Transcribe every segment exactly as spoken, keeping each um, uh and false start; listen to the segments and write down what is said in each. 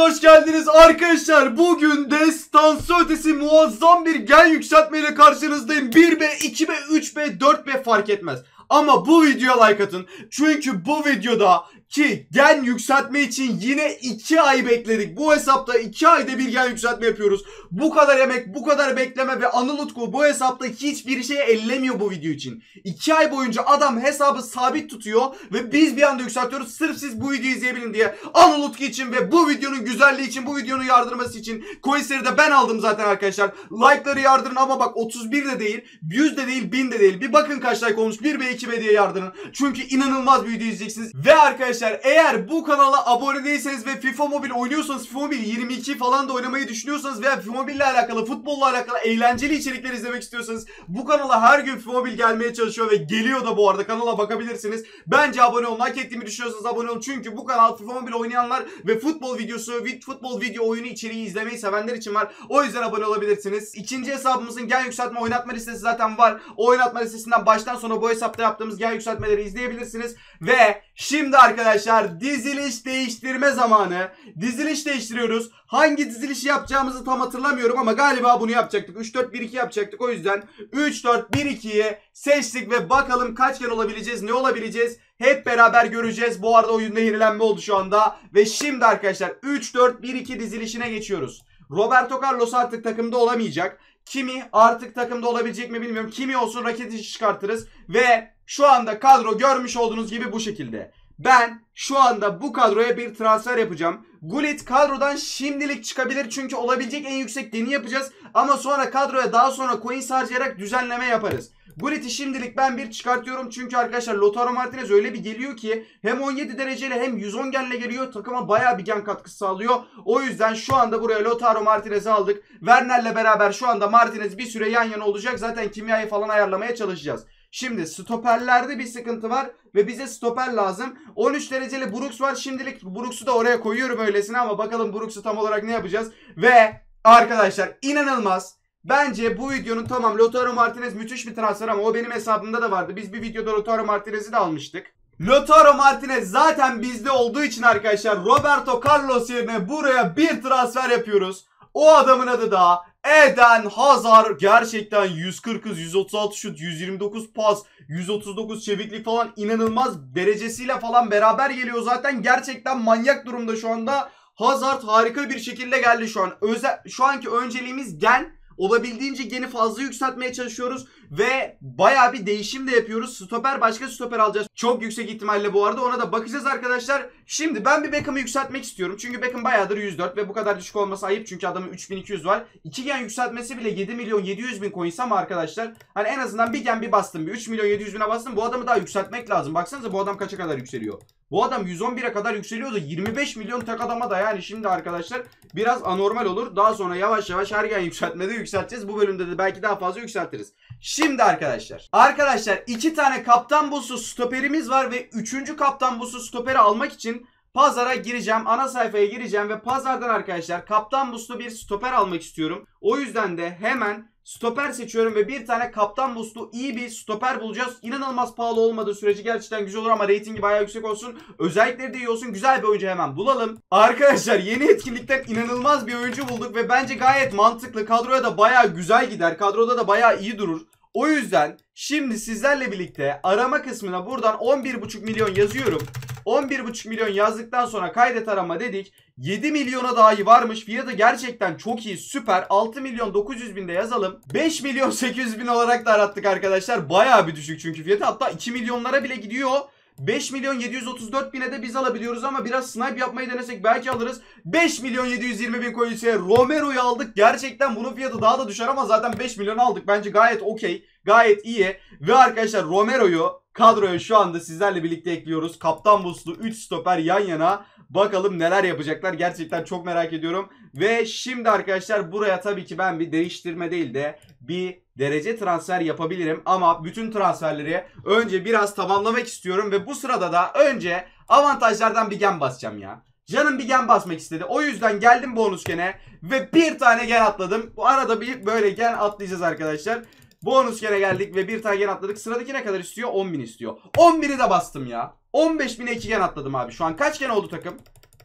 hoş geldiniz arkadaşlar. Bugün destansı ötesi muazzam bir gen yükseltmeyle karşınızdayım. bir B, iki B, üç B, dört B fark etmez. Ama bu videoya like atın. Çünkü bu videoda ki gen yükseltme için yine iki ay bekledik. Bu hesapta iki ayda bir gen yükseltme yapıyoruz. Bu kadar emek, bu kadar bekleme ve Anıl Utku bu hesapta hiçbir şeye ellemiyor bu video için. iki ay boyunca adam hesabı sabit tutuyor ve biz bir anda yükseltiyoruz. Sırf siz bu videoyu izleyebilin diye. Anıl Utku için ve bu videonun güzelliği için, bu videonun yardırması için coinsleri de ben aldım zaten arkadaşlar. Like'ları yardırın ama bak otuz bir de değil, yüz de değil, bin de değil. Bir bakın kaç like olmuş. bir B, iki B diye yardırın. Çünkü inanılmaz bir video izleyeceksiniz. Ve arkadaşlar eğer bu kanala abone değilseniz ve FIFA Mobile oynuyorsanız, FIFA Mobile yirmi iki falan da oynamayı düşünüyorsanız veya FIFA Mobile ile alakalı, futbolla alakalı eğlenceli içerikler izlemek istiyorsanız bu kanala her gün FIFA Mobile gelmeye çalışıyor ve geliyor da bu arada, kanala bakabilirsiniz. Bence abone olun. Hak ettiğimi düşünüyorsanız abone olun. Çünkü bu kanal FIFA Mobile oynayanlar ve futbol videosu, futbol video oyunu içeriği izlemeyi sevenler için var. O yüzden abone olabilirsiniz. İkinci hesabımızın gen yükseltme oynatma listesi zaten var. O oynatma listesinden baştan sona bu hesapta yaptığımız gen yükseltmeleri izleyebilirsiniz. Ve şimdi arkadaşlar diziliş değiştirme zamanı. Diziliş değiştiriyoruz. Hangi dizilişi yapacağımızı tam hatırlamıyorum ama galiba bunu yapacaktık. üç dört bir iki yapacaktık. O yüzden üç dört bir ikiyi seçtik ve bakalım kaç gen olabileceğiz, ne olabileceğiz hep beraber göreceğiz. Bu arada oyunda yenilenme oldu şu anda. Ve şimdi arkadaşlar üç dört bir iki dizilişine geçiyoruz. Roberto Carlos artık takımda olamayacak. Kimi artık takımda olabilecek mi bilmiyorum. Kimi olsun raketi çıkartırız. Ve şu anda kadro görmüş olduğunuz gibi bu şekilde. Ben şu anda bu kadroya bir transfer yapacağım. Gullit kadrodan şimdilik çıkabilir çünkü olabilecek en yüksek deni yapacağız. Ama sonra kadroya daha sonra coins harcayarak düzenleme yaparız. Gullit'i şimdilik ben bir çıkartıyorum çünkü arkadaşlar Lautaro Martinez öyle bir geliyor ki hem on yedi dereceyle hem yüz on genle geliyor, takıma baya bir gen katkısı sağlıyor. O yüzden şu anda buraya Lautaro Martinez'i aldık. Werner'le beraber şu anda Martinez bir süre yan yana olacak. Zaten kimyayı falan ayarlamaya çalışacağız. Şimdi stoperlerde bir sıkıntı var ve bize stoper lazım. on üç dereceli Brooks var. Şimdilik Brooks'u da oraya koyuyorum öylesine ama bakalım Brooks'u tam olarak ne yapacağız. Ve arkadaşlar inanılmaz. Bence bu videonun tamam Lautaro Martinez müthiş bir transfer ama o benim hesabımda da vardı. Biz bir videoda Lautaro Martinez'i de almıştık. Lautaro Martinez zaten bizde olduğu için arkadaşlar Roberto Carlos yerine buraya bir transfer yapıyoruz. O adamın adı da Eden Hazard. Gerçekten yüz kırk hız, yüz otuz altı şut, yüz yirmi dokuz pas, yüz otuz dokuz çeviklik falan inanılmaz derecesiyle falan beraber geliyor zaten. Gerçekten manyak durumda şu anda. Hazard harika bir şekilde geldi şu an. Özel, şu anki önceliğimiz gen. Olabildiğince geni fazla yükseltmeye çalışıyoruz ve baya bir değişim de yapıyoruz. Stoper, başka stoper alacağız. Çok yüksek ihtimalle bu arada ona da bakacağız arkadaşlar. Şimdi ben bir Beckham'ı yükseltmek istiyorum. Çünkü Beckham bayağıdır yüz dört ve bu kadar düşük olması ayıp. Çünkü adamın üç bin iki yüz var. iki gen yükseltmesi bile yedi milyon yedi yüz bin coins ama arkadaşlar hani en azından bir gen bir bastım. Bir üç milyon yedi yüz bine bastım. Bu adamı daha yükseltmek lazım. Baksanıza bu adam kaça kadar yükseliyor. Bu adam yüz on bire kadar yükseliyor da yirmi beş milyon tek adama da yani şimdi arkadaşlar biraz anormal olur. Daha sonra yavaş yavaş her gen yükseltmede yükselteceğiz. Bu bölümde de belki daha fazla yükseltiriz. Şimdi arkadaşlar. Arkadaşlar iki tane kaptan busu stoperimiz var ve üçüncü kaptan busu stoperi almak için pazara gireceğim. Ana sayfaya gireceğim ve pazardan arkadaşlar kaptan buslu bir stoper almak istiyorum. O yüzden de hemen stoper seçiyorum ve bir tane kaptan buslu iyi bir stoper bulacağız. İnanılmaz pahalı olmadığı sürece gerçekten güzel olur ama reytingi bayağı yüksek olsun. Özellikleri de iyi olsun. Güzel bir oyuncu hemen bulalım. Arkadaşlar yeni etkinlikten inanılmaz bir oyuncu bulduk ve bence gayet mantıklı. Kadroya da bayağı güzel gider. Kadroda da bayağı iyi durur. O yüzden şimdi sizlerle birlikte arama kısmına buradan on bir buçuk milyon yazıyorum. on bir buçuk milyon yazdıktan sonra kaydet arama dedik. yedi milyona dahi varmış. Fiyatı gerçekten çok iyi, süper. altı milyon dokuz yüz binde yazalım. beş milyon sekiz yüz bin olarak da arattık arkadaşlar. Bayağı bir düşük çünkü fiyatı. Hatta iki milyonlara bile gidiyor. beş milyon yedi yüz otuz dört bine de biz alabiliyoruz ama biraz snipe yapmayı denesek belki alırız. beş milyon yedi yüz yirmi bin coins'e Romero'yu aldık. Gerçekten bunun fiyatı daha da düşer ama zaten beş milyon aldık. Bence gayet okey. Gayet iyi. Ve arkadaşlar Romero'yu kadroya şu anda sizlerle birlikte ekliyoruz. Kaptan buslu üç stoper yan yana. Bakalım neler yapacaklar. Gerçekten çok merak ediyorum. Ve şimdi arkadaşlar buraya tabii ki ben bir değiştirme değil de bir derece transfer yapabilirim. Ama bütün transferleri önce biraz tamamlamak istiyorum. Ve bu sırada da önce avantajlardan bir gen basacağım ya. Canım bir gen basmak istedi. O yüzden geldim bonus gene. Ve bir tane gen atladım. Bu arada bir böyle gen atlayacağız arkadaşlar. Bonus gene geldik ve bir tane gen atladık. Sıradaki ne kadar istiyor? on bin istiyor. on bini de bastım ya. on beş bine iki gen atladım abi. Şu an kaç gen oldu takım?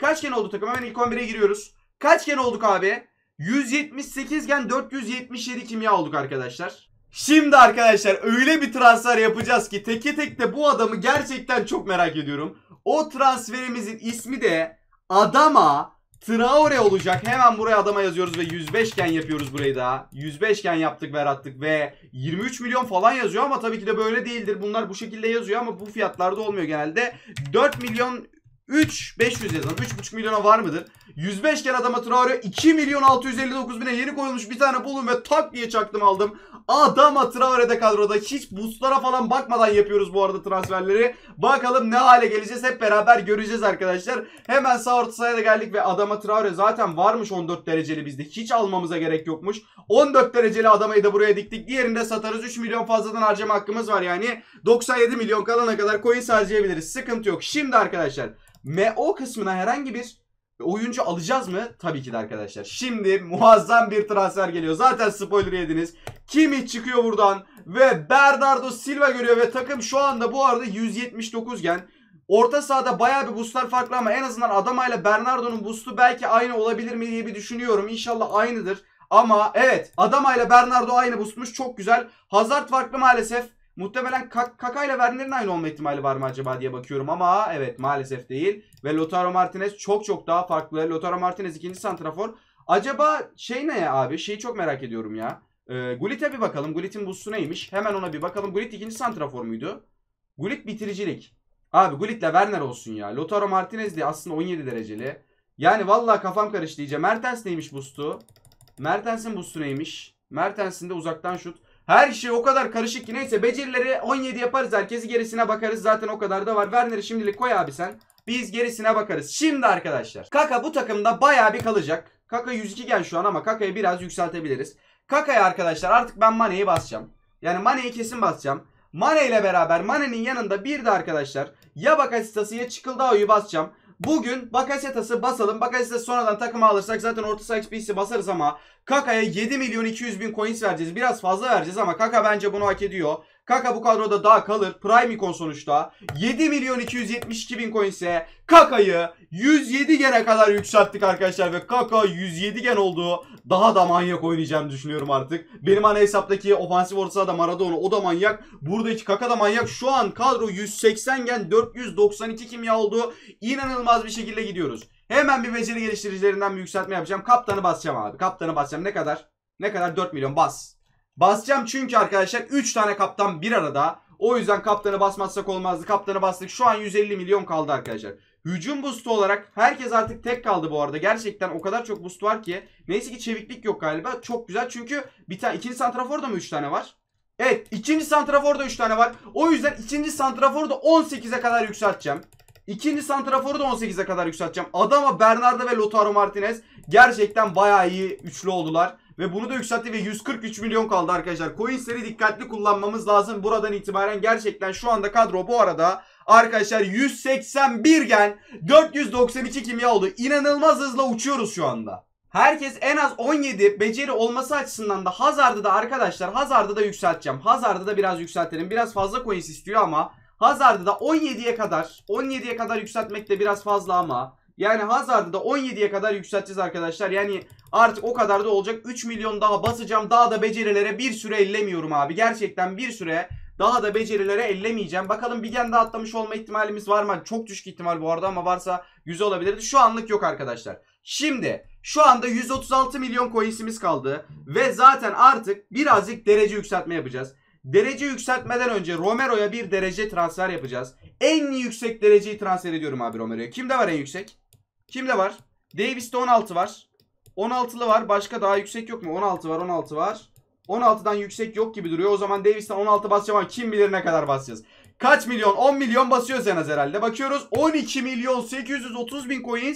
kaç gen oldu takım? Hemen ilk on bire giriyoruz. Kaç gen olduk abi? yüz yetmiş sekiz gen dört yüz yetmiş yedi kimya olduk arkadaşlar. Şimdi arkadaşlar öyle bir transfer yapacağız ki teke tek de bu adamı gerçekten çok merak ediyorum. O transferimizin ismi de Adama Traore olacak. Hemen buraya Adama yazıyoruz ve yüz beş gen yapıyoruz burayı da. yüz beş gen yaptık ve yarattık ve yirmi üç milyon falan yazıyor ama tabii ki de böyle değildir. Bunlar bu şekilde yazıyor ama bu fiyatlarda olmuyor genelde. dört milyon üç beş yüz yazalım. üç buçuk milyona var mıdır? yüz beş gen Adama Traore iki milyon altı yüz elli dokuz bine yeni koyulmuş bir tane buldum ve tak diye çaktım aldım. Adama Traore'de kadroda. Hiç boostlara falan bakmadan yapıyoruz bu arada transferleri. Bakalım ne hale geleceğiz, hep beraber göreceğiz arkadaşlar. Hemen sağ orta sahaya da geldik ve Adama Traore zaten varmış on dört dereceli bizde. Hiç almamıza gerek yokmuş. on dört dereceli Adama'yı da buraya diktik. Diğerini de satarız. üç milyon fazladan harcama hakkımız var yani. doksan yedi milyon kalana kadar coin harcayabiliriz. Sıkıntı yok. Şimdi arkadaşlar M O kısmına herhangi bir oyuncu alacağız mı? Tabii ki de arkadaşlar. Şimdi muazzam bir transfer geliyor. Zaten spoiler yediniz. Kimi çıkıyor buradan ve Bernardo Silva görüyor ve takım şu anda bu arada yüz yetmiş dokuz gen. Orta sahada bayağı bir boostlar farklı ama en azından Adama ile Bernardo'nun boostu belki aynı olabilir mi diye bir düşünüyorum. İnşallah aynıdır. Ama evet, Adama ile Bernardo aynı boostmuş. Çok güzel. Hazard farklı maalesef. Muhtemelen Kaka ile Werner'in aynı olma ihtimali var mı acaba diye bakıyorum ama evet maalesef değil. Ve Lautaro Martinez çok çok daha farklı. Lautaro Martinez ikinci santrafor. Acaba şey ne ya abi? Şeyi çok merak ediyorum ya. Ee, Gullit'e bir bakalım. Gullit'in boostu neymiş? Hemen ona bir bakalım. Gullit ikinci santrafor muydu? Gullit bitiricilik. Abi Gullit'le Werner olsun ya. Lautaro Martinez de aslında on yedi dereceli. Yani vallahi kafam karıştı iyice. Mertens neymiş boostu? Mertens'in boostu neymiş? Mertens'in de uzaktan şut. Her şey o kadar karışık ki neyse becerileri on yedi yaparız, herkesi gerisine bakarız, zaten o kadar da var. Werner'i şimdilik koy abi sen, biz gerisine bakarız. Şimdi arkadaşlar Kaka bu takımda bayağı bir kalacak. Kaka yüz iki gen şu an ama Kaka'yı biraz yükseltebiliriz. Kaka'ya arkadaşlar artık ben Mane'yi basacağım. Yani Mane'yi kesin basacağım. Mane ile beraber Mane'nin yanında bir de arkadaşlar ya Bakasetas'ı ya Çıkıldao'yu basacağım. Bugün Bakasetas'ı basalım. Bakasetas'ı sonradan takıma alırsak zaten orta saha X P'si basarız ama Kaka'ya yedi milyon iki yüz bin coins vereceğiz. Biraz fazla vereceğiz ama Kaka bence bunu hak ediyor. Kaka bu kadroda daha kalır. Prime ikon sonuçta. yedi milyon iki yüz yetmiş iki bin coins'e Kaka'yı yüz yedi gene kadar yükselttik arkadaşlar ve Kaka yüz yedi gen oldu. Daha da manyak oynayacağımı düşünüyorum artık. Benim ana hesaptaki ofansif orta sahada Maradona, o da manyak. Buradaki Kaka da manyak. Şu an kadro yüz seksen gen dört yüz doksan iki kimya oldu. İnanılmaz bir şekilde gidiyoruz. Hemen bir beceri geliştiricilerinden bir yükseltme yapacağım. Kaptanı basacağım abi. Kaptanı basacağım. Ne kadar? Ne kadar? dört milyon bas. Basacağım çünkü arkadaşlar üç tane kaptan bir arada. O yüzden kaptanı basmazsak olmazdı. Kaptanı bastık. Şu an yüz elli milyon kaldı arkadaşlar. Hücum boostu olarak herkes artık tek kaldı bu arada. Gerçekten o kadar çok boost var ki. Neyse ki çeviklik yok galiba. Çok güzel çünkü bir tane ikinci santraforda mı üç tane var? Evet, ikinci santraforda üç tane var. O yüzden ikinci santraforda on sekize kadar yükselteceğim. İkinci santraforu da on sekize kadar yükselteceğim. Adama Bernardo ve Lautaro Martinez gerçekten bayağı iyi üçlü oldular. Ve bunu da yükseltti ve yüz kırk üç milyon kaldı arkadaşlar. Coins'leri dikkatli kullanmamız lazım. Buradan itibaren gerçekten şu anda kadro bu arada arkadaşlar yüz seksen bir gen dört yüz doksan iki kimya oldu. İnanılmaz hızla uçuyoruz şu anda. Herkes en az on yedi beceri olması açısından da Hazard'ı da arkadaşlar Hazard'ı da yükselteceğim. Hazard'ı da biraz yükseltelim. Biraz fazla coins istiyor ama Hazard'ı da on yediye kadar on yediye kadar yükseltmek de biraz fazla ama yani Hazard'ı da on yediye kadar yükselteceğiz arkadaşlar. Yani artık o kadar da olacak. üç milyon daha basacağım. Daha da becerilere bir süre ellemiyorum abi. Gerçekten bir süre daha da becerilere ellemeyeceğim. Bakalım bir gen daha atlamış olma ihtimalimiz var mı? Çok düşük ihtimal bu arada ama varsa güzel olabilirdi. Şu anlık yok arkadaşlar. Şimdi şu anda yüz otuz altı milyon coins'imiz kaldı. Ve zaten artık birazcık derece yükseltme yapacağız. Derece yükseltmeden önce Romero'ya bir derece transfer yapacağız. En yüksek dereceyi transfer ediyorum abi Romero'ya. Kimde var en yüksek? Kimde var? Davis'te on altı var. on altılı var. Başka daha yüksek yok mu? on altı var, on altı var. on altıdan yüksek yok gibi duruyor. O zaman Davis'ten on altı basacağım ama kim bilir ne kadar basacağız. Kaç milyon? on milyon basıyoruz en az herhalde. Bakıyoruz. on iki milyon sekiz yüz otuz bin coins.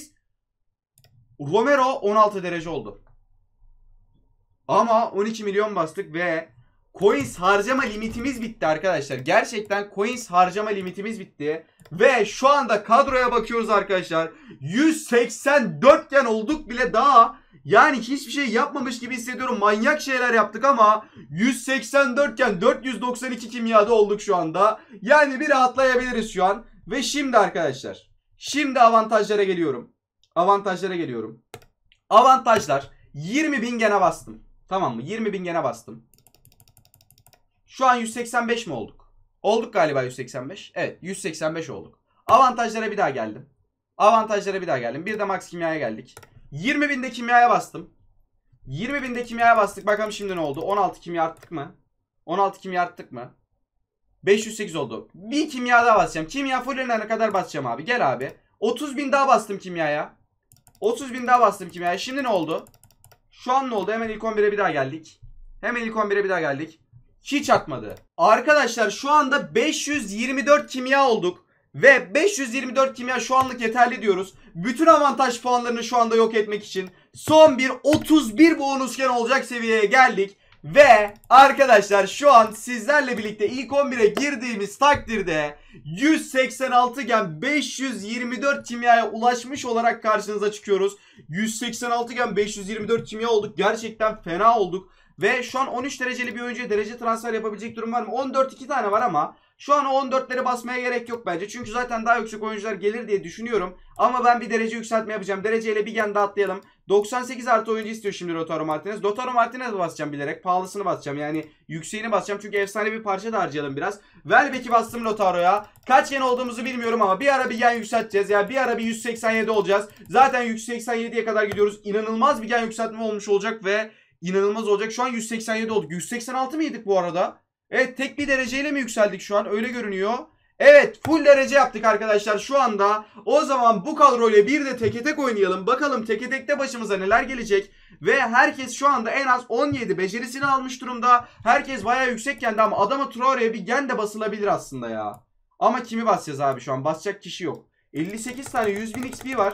Romero on altı derece oldu. Ama on iki milyon bastık ve coins harcama limitimiz bitti arkadaşlar. Gerçekten coins harcama limitimiz bitti. Ve şu anda kadroya bakıyoruz arkadaşlar. yüz seksen dört gen olduk bile daha. Yani hiçbir şey yapmamış gibi hissediyorum. Manyak şeyler yaptık ama yüz seksen dört gen dört yüz doksan iki kimyada olduk şu anda. Yani bir rahatlayabiliriz şu an. Ve şimdi arkadaşlar. Şimdi avantajlara geliyorum. Avantajlara geliyorum. Avantajlar. yirmi bin gene bastım. Tamam mı? yirmi bin gene bastım. Şu an yüz seksen beş mi olduk? Olduk galiba yüz seksen beş. Evet, yüz seksen beş olduk. Avantajlara bir daha geldim. Avantajlara bir daha geldim. Bir de max kimyaya geldik. yirmi binde kimyaya bastım. yirmi binde kimyaya bastık. Bakalım şimdi ne oldu? on altı kimya arttık mı? on altı kimya arttık mı? beş yüz sekiz oldu. Bir kimya daha basacağım. Kimya fullenene kadar basacağım abi. Gel abi. otuz bin daha bastım kimyaya. otuz bin daha bastım kimyaya. Şimdi ne oldu? Şu an ne oldu? Hemen ilk on bire bir daha geldik. Hemen ilk on bire bir daha geldik. Hiç artmadı. Arkadaşlar şu anda beş yüz yirmi dört kimya olduk. Ve beş yüz yirmi dört kimya şu anlık yeterli diyoruz. Bütün avantaj puanlarını şu anda yok etmek için son bir otuz bir bonusken olacak seviyeye geldik. Ve arkadaşlar şu an sizlerle birlikte ilk on bire girdiğimiz takdirde yüz seksen altı gen beş yüz yirmi dört kimyaya ulaşmış olarak karşınıza çıkıyoruz. yüz seksen altı gen beş yüz yirmi dört kimya olduk. Gerçekten fena olduk. Ve şu an on üç dereceli bir oyuncuya derece transfer yapabilecek durum var mı? on dört iki tane var ama şu an o on dörtleri basmaya gerek yok bence. Çünkü zaten daha yüksek oyuncular gelir diye düşünüyorum. Ama ben bir derece yükseltme yapacağım. Dereceyle bir gen daha atlayalım. doksan sekiz artı oyuncu istiyor şimdi Lautaro Martinez. Lautaro Martinez basacağım bilerek. Pahalısını basacağım. Yani yükseğini basacağım. Çünkü efsane bir parça da harcayalım biraz. Welbeck'i bastım Lautaro'ya. Kaç gen olduğumuzu bilmiyorum ama bir ara bir gen yükselteceğiz. Yani bir ara bir yüz seksen yedi olacağız. Zaten yüz seksen yediye kadar gidiyoruz. İnanılmaz bir gen yükseltme olmuş olacak ve inanılmaz olacak. Şu an yüz seksen yedi olduk. yüz seksen altı mıydık bu arada? Evet, tek bir dereceyle mi yükseldik şu an? Öyle görünüyor. Evet, full derece yaptık arkadaşlar şu anda. O zaman bu kadroyla bir de teke tek oynayalım. Bakalım teke tekte başımıza neler gelecek. Ve herkes şu anda en az on yedi becerisini almış durumda. Herkes bayağı yüksek kendi ama adama Traore'ye bir gen de basılabilir aslında ya. Ama kimi basacağız abi şu an? Basacak kişi yok. elli sekiz tane yüz bin X P var.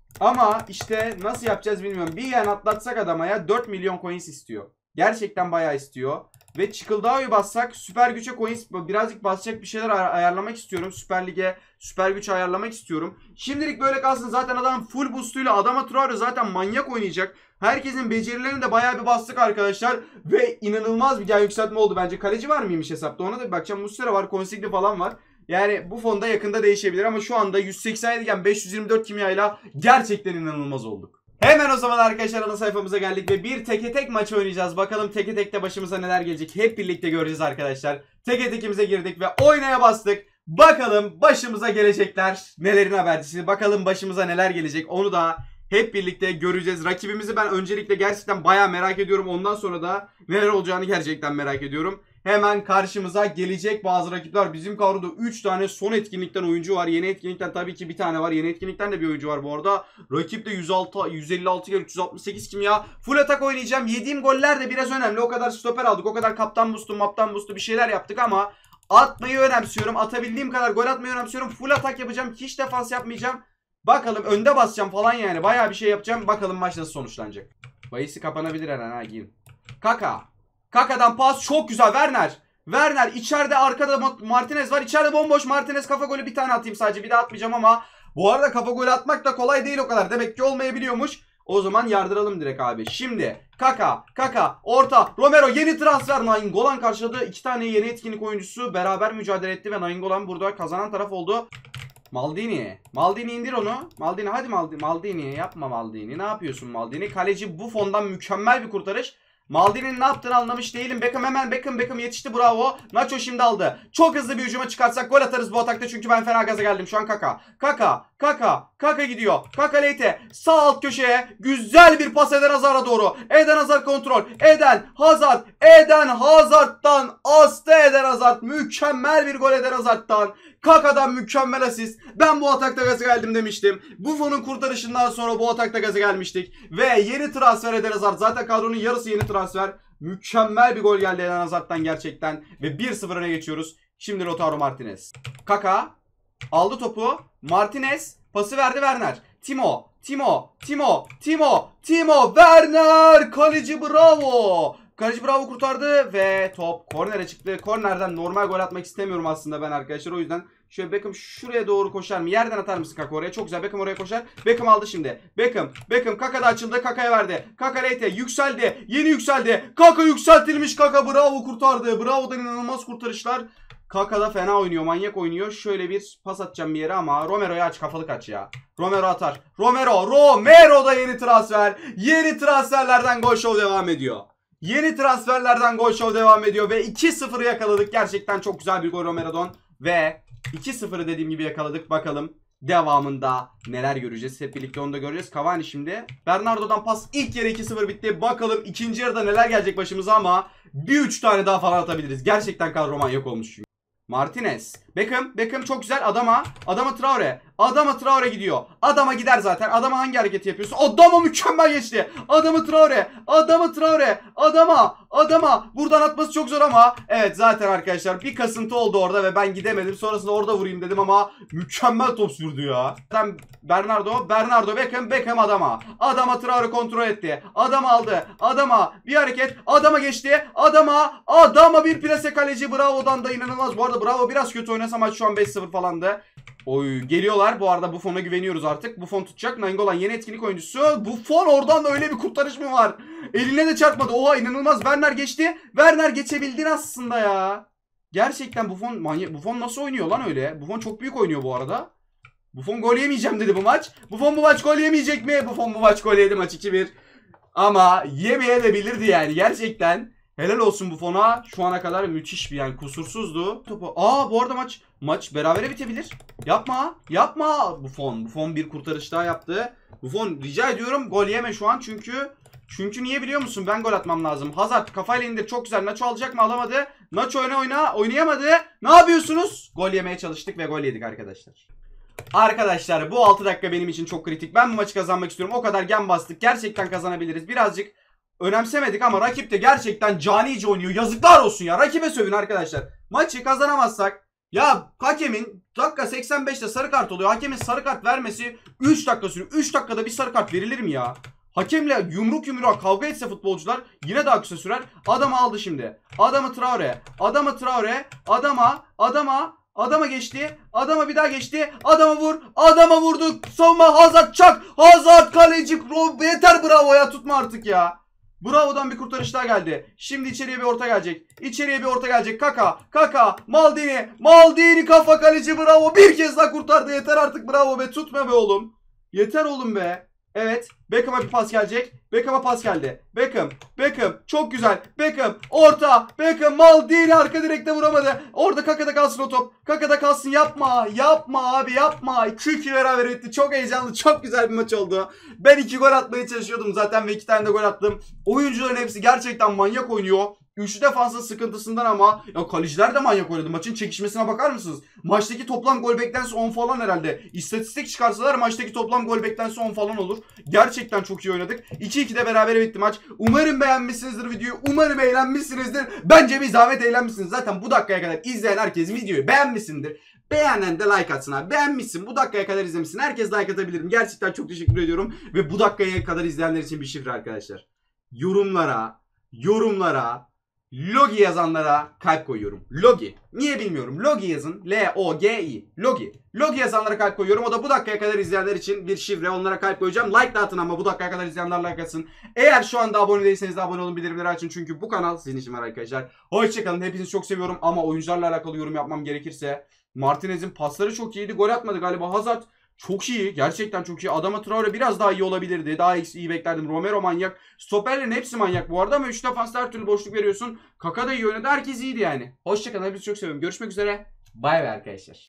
Ama işte nasıl yapacağız bilmiyorum. Bir gen atlatsak adama ya dört milyon coins istiyor. Gerçekten bayağı istiyor. Ve Çıkıldao'yu bassak süper güce coins birazcık basacak bir şeyler ay ayarlamak istiyorum. Süper Lig'e süper güç ayarlamak istiyorum. Şimdilik böyle kalsın. Zaten adam full boostuyla adama Traore zaten manyak oynayacak. Herkesin becerilerini de bayağı bir bastık arkadaşlar. Ve inanılmaz bir gen yükseltme oldu bence. Kaleci var mıymış hesapta? Ona da bir bakacağım. Muslera var. Consigli falan var. Yani bu fonda yakında değişebilir ama şu anda yüz seksen yedi gen beş yüz yirmi dört kimyayla gerçekten inanılmaz olduk. Hemen o zaman arkadaşlar ana sayfamıza geldik ve bir teke tek maç oynayacağız. Bakalım teke tekte başımıza neler gelecek hep birlikte göreceğiz arkadaşlar. Teke tekimize girdik ve oynaya bastık. Bakalım başımıza gelecekler nelerin habercisi. Bakalım başımıza neler gelecek onu da hep birlikte göreceğiz. Rakibimizi ben öncelikle gerçekten bayağı merak ediyorum. Ondan sonra da neler olacağını gerçekten merak ediyorum. Hemen karşımıza gelecek bazı rakipler. Bizim kadroda üç tane son etkinlikten oyuncu var. Yeni etkinlikten tabii ki bir tane var. Yeni etkinlikten de bir oyuncu var bu arada. Rakipte yüz altı, yüz elli altı gel üç yüz altmış sekiz kimya. Full atak oynayacağım. Yediğim goller de biraz önemli. O kadar stoper aldık. O kadar kaptan boost'u, maptan boost'u bir şeyler yaptık ama atmayı önemsiyorum. Atabildiğim kadar gol atmayı önemsiyorum. Full atak yapacağım. Hiç defans yapmayacağım. Bakalım önde basacağım falan yani. Bayağı bir şey yapacağım. Bakalım maç nasıl sonuçlanacak. Bayisi kapanabilir her an ha giyin. Kaka. Kaka'dan pas çok güzel. Werner. Werner içeride arkada Martinez var. İçeride bomboş Martinez kafa golü bir tane atayım sadece. Bir daha atmayacağım ama bu arada kafa golü atmak da kolay değil o kadar. Demek ki olmayabiliyormuş. O zaman yardıralım direkt abi. Şimdi Kaka, Kaka, orta, Romero yeni transfer. Nainggolan karşıladı. İki tane yeni etkinlik oyuncusu beraber mücadele etti ve Nainggolan burada kazanan taraf oldu. Maldini. Maldini indir onu. Maldini hadi Maldini. Maldini yapma Maldini. Ne yapıyorsun Maldini? Kaleci Buffon'dan mükemmel bir kurtarış. Maldini'nin ne yaptığını anlamış değilim. Beckham hemen Beckham Beckham yetişti bravo. Nacho şimdi aldı. Çok hızlı bir hücuma çıkarsak gol atarız bu atakta çünkü ben fena gaza geldim. Şu an Kaka. Kaka. Kaka. Kaka gidiyor. Kaka Leite. Sağ alt köşeye. Güzel bir pas Eden Hazard'a doğru. Eden Hazard kontrol. Eden Hazard. Eden Hazard'dan astı Eden Hazard. Mükemmel bir gol Eden Hazard'dan. Kaka'dan mükemmel asist. Ben bu atakta gaza geldim demiştim. Buffon'un kurtarışından sonra bu atakta gaza gelmiştik. Ve yeni transfer Eden Hazard. Zaten kadronun yarısı yeni transfer. Mükemmel bir gol geldi Eden Hazard'dan gerçekten. Ve bir sıfır öne geçiyoruz. Şimdi Lautaro Martinez. Kaka aldı topu. Martinez pası verdi Werner. Timo. Timo. Timo. Timo. Timo. Werner. Kaleci bravo. Kaleci bravo kurtardı ve top kornere çıktı. Kornerden normal gol atmak istemiyorum aslında ben arkadaşlar. O yüzden şöyle Beckham şuraya doğru koşar mı? Yerden atar mısın Kaka oraya? Çok güzel. Beckham oraya koşar. Beckham aldı şimdi. Beckham. Beckham Kaka da açıldı. Kaka'ya verdi. Kaka Leite yükseldi. Yeni yükseldi. Kaka yükseltilmiş. Kaka bravo kurtardı. Bravo'dan inanılmaz kurtarışlar. Kaka da fena oynuyor. Manyak oynuyor. Şöyle bir pas atacağım bir yere ama Romero'yu aç. Kafalı kaç ya. Romero atar. Romero. Romero da yeni transfer. Yeni transferlerden gol show devam ediyor. Yeni transferlerden gol show devam ediyor. Ve iki sıfırı yakaladık. Gerçekten çok güzel bir gol Romero'dan. Ve iki sıfırı dediğim gibi yakaladık. Bakalım devamında neler göreceğiz. Hep birlikte onu da göreceğiz. Cavani şimdi. Bernardo'dan pas. İlk yarı iki sıfır bitti. Bakalım ikinci yarıda neler gelecek başımıza ama bir üç tane daha falan atabiliriz. Gerçekten kadro manyak olmuş çünkü. Martinez. Beckham. Beckham çok güzel. Adama. Adama Traore. Adama Traore gidiyor. Adama gider zaten. Adama hangi hareketi yapıyorsun? Adama mükemmel geçti. Adamı Traore. Adamı Traore. Adama. Adama. Buradan atması çok zor ama. Evet zaten arkadaşlar bir kasıntı oldu orada ve ben gidemedim. Sonrasında orada vurayım dedim ama mükemmel top sürdü ya. Zaten Bernardo. Bernardo. Beckham. Beckham adama. Adama Traore kontrol etti. Adama aldı. Adama bir hareket. Adama geçti. Adama. Adama bir plase kaleci. Bravo'dan da inanılmaz. Bu arada Bravo biraz kötü oynasa maç şu an beş sıfır falandı. Oy geliyorlar. Bu arada Buffon'a güveniyoruz artık. Buffon tutacak. Nainggolan yeni etkinlik oyuncusu. Buffon oradan da öyle bir kurtarış mı var? Eline de çarpmadı. Oha inanılmaz. Werner geçti. Werner geçebildin aslında ya. Gerçekten Buffon manyak. Buffon nasıl oynuyor lan öyle? Buffon çok büyük oynuyor bu arada. Buffon gol yemeyeceğim dedi bu maç. Buffon bu maç gol yemeyecek mi? Buffon bu maç gol yedi maç iki bir. Ama yemeye de bilirdi yani gerçekten. Helal olsun Buffon'a. Şu ana kadar müthiş bir yani kusursuzdu. Topu. Aa bu arada maç maç berabere bitebilir. Yapma. Yapma. Buffon. Buffon bir kurtarış daha yaptı. Buffon rica ediyorum gol yeme şu an çünkü çünkü niye biliyor musun? Ben gol atmam lazım. Hazard kafayla indir. Çok güzel. Nacho alacak mı? Alamadı. Nacho oyna oyna. Oynayamadı. Ne yapıyorsunuz? Gol yemeye çalıştık ve gol yedik arkadaşlar. Arkadaşlar bu altı dakika benim için çok kritik. Ben bu maçı kazanmak istiyorum. O kadar gem bastık. Gerçekten kazanabiliriz. Birazcık önemsemedik ama rakip de gerçekten canice oynuyor. Yazıklar olsun ya. Rakibe sövün arkadaşlar. Maçı kazanamazsak ya hakemin dakika seksen beşte sarı kart oluyor. Hakemin sarı kart vermesi üç dakika sürüyor. üç dakikada bir sarı kart verilir mi ya? Hakemle yumruk yumruğa kavga etse futbolcular yine daha kısa sürer. Adamı aldı şimdi. Adamı Traore. Adamı Traore. Adama. Adama. Adama geçti. Adama bir daha geçti. Adama vur. Adama vurdu. Savunma Hazard çak. Hazard kaleci. Yeter bravo ya. Tutma artık ya. Bravo'dan bir kurtarış daha geldi. Şimdi içeriye bir orta gelecek. İçeriye bir orta gelecek. Kaka. Kaka. Maldini. Maldini kafa kaleci. Bravo. Bir kez daha kurtardı. Yeter artık. Bravo be. Tutma be oğlum. Yeter oğlum be. Evet. Beckham'a bir pas gelecek. Beckham'a pas geldi. Beckham. Beckham. Çok güzel. Beckham. Orta. Beckham. Maldini arka direkte vuramadı. Orada Kaka'da kalsın o top. Kaka'da kalsın. Yapma. Yapma abi yapma. iki iki beraber etti. Çok heyecanlı. Çok güzel bir maç oldu. Ben iki gol atmaya çalışıyordum zaten ve iki tane de gol attım. Oyuncuların hepsi gerçekten manyak oynuyor. Üçlü defansın sıkıntısından ama ya kaleciler de manyak oynadı. Maçın çekişmesine bakar mısınız? Maçtaki toplam gol beklentisi on falan herhalde. İstatistik çıkarsalar maçtaki toplam gol beklentisi on falan olur. Gerçekten çok iyi oynadık. iki iki de berabere bitti maç. Umarım beğenmişsinizdir videoyu. Umarım eğlenmişsinizdir. Bence bir zahmet eğlenmişsiniz. Zaten bu dakikaya kadar izleyen herkes videoyu beğenmişsindir. Beğenen de like atsın abi. Beğenmişsin. Bu dakikaya kadar izlemişsin. Herkes like atabilirim. Gerçekten çok teşekkür ediyorum. Ve bu dakikaya kadar izleyenler için bir şifre arkadaşlar. Yorumlara, yorumlara Logi yazanlara kalp koyuyorum. Logi. Niye bilmiyorum. Logi yazın. L O G I. Logi. Logi yazanlara kalp koyuyorum. O da bu dakikaya kadar izleyenler için bir şifre. Onlara kalp koyacağım. Like de atın ama bu dakikaya kadar izleyenler like atsın. Eğer şu anda abone değilseniz de abone olun. Bildirimleri açın. Çünkü bu kanal sizin için var arkadaşlar. Hoşçakalın. Hepinizi çok seviyorum. Ama oyuncularla alakalı yorum yapmam gerekirse. Martinez'in pasları çok iyiydi. Gol atmadı galiba. Hazard çok iyi. Gerçekten çok iyi. Adama Traore biraz daha iyi olabilirdi. Daha iyi beklerdim. Romero manyak. Stoperlerin hepsi manyak bu arada ama üç defansta her türlü boşluk veriyorsun. Kaka da iyi oynadı. Herkes iyiydi yani. Hoşçakalın. Hepinizi çok seviyorum. Görüşmek üzere. Bay bay arkadaşlar.